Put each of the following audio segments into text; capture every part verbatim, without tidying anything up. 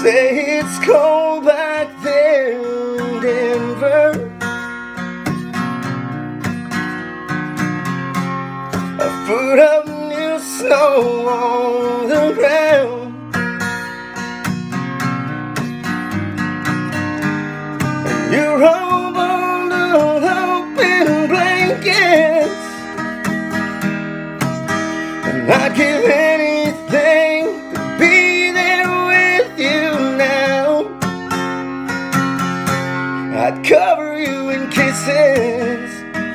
say it's cold back there in Denver. A foot of new snow on the ground, and you're all bundled up in blankets, and I'd give anything to be there with you now. I'd cover you in kisses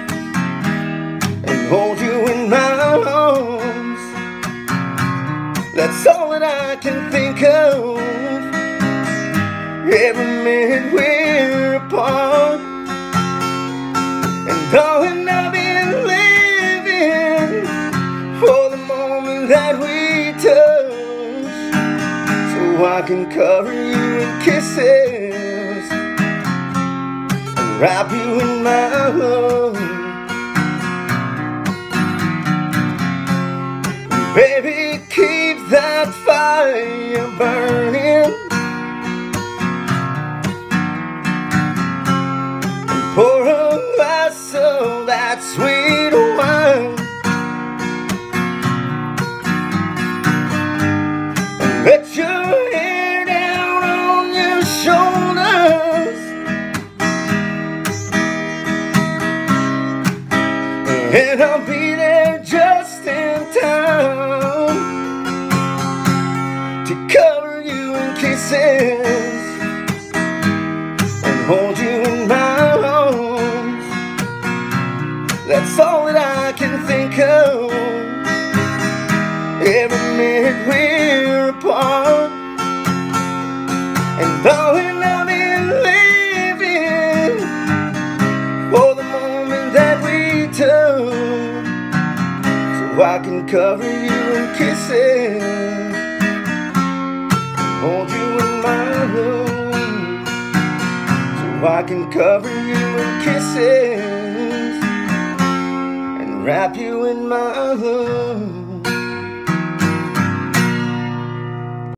and hold you in my arms. That's all that I can think of every minute we're apart. And darling, I've been living for the moment that we touch, so I can cover you in kisses and wrap you in my love. Baby, keep that fire burning, and pour a glass of that sweet wine, and let your hair down on your shoulders, and I'll be there just in time to cover you in kisses and hold you in my arms. That's all that I can think of every minute we're apart. And darling, I've been living for the moment that we touch, so I can cover you in kisses, hold you in my love, so I can cover you in kisses and wrap you in my love.